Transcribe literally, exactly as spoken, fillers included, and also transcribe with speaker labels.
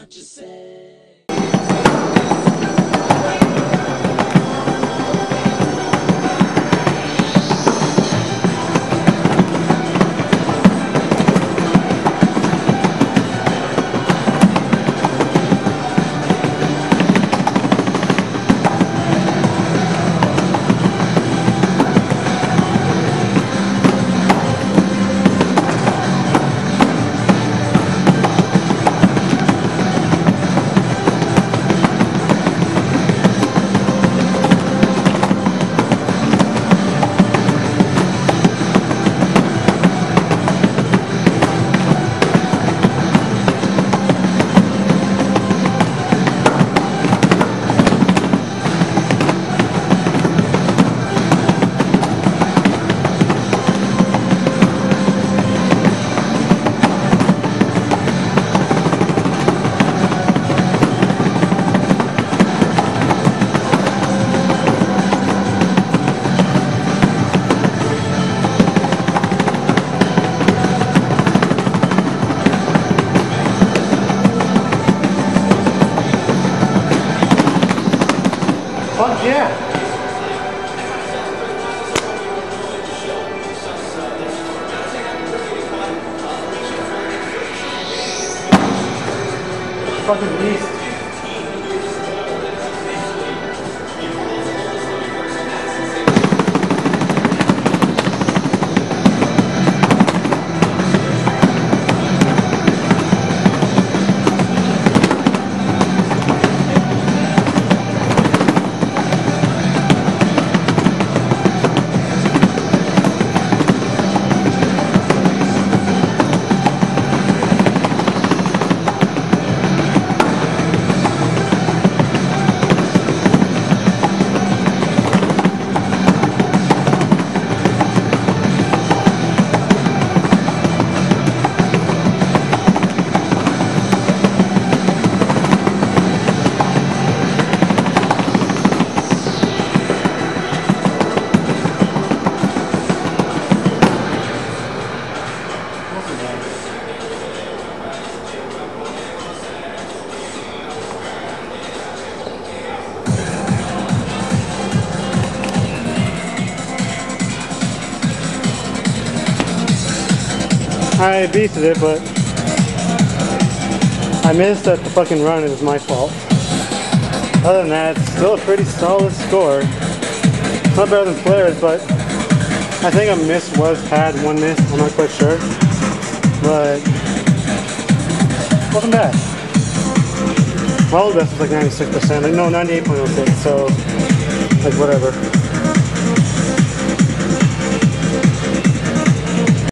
Speaker 1: what you say.
Speaker 2: Fuck yeah! Fucking beast. I beasted it, but I missed at the fucking run. It was my fault. Other than that, it's still a pretty solid score. It's not better than Flair's, but I think a miss was had, one miss. I'm not quite sure, but wasn't bad. My old best was like ninety-six percent. Like no, ninety-eight point oh six. So like whatever.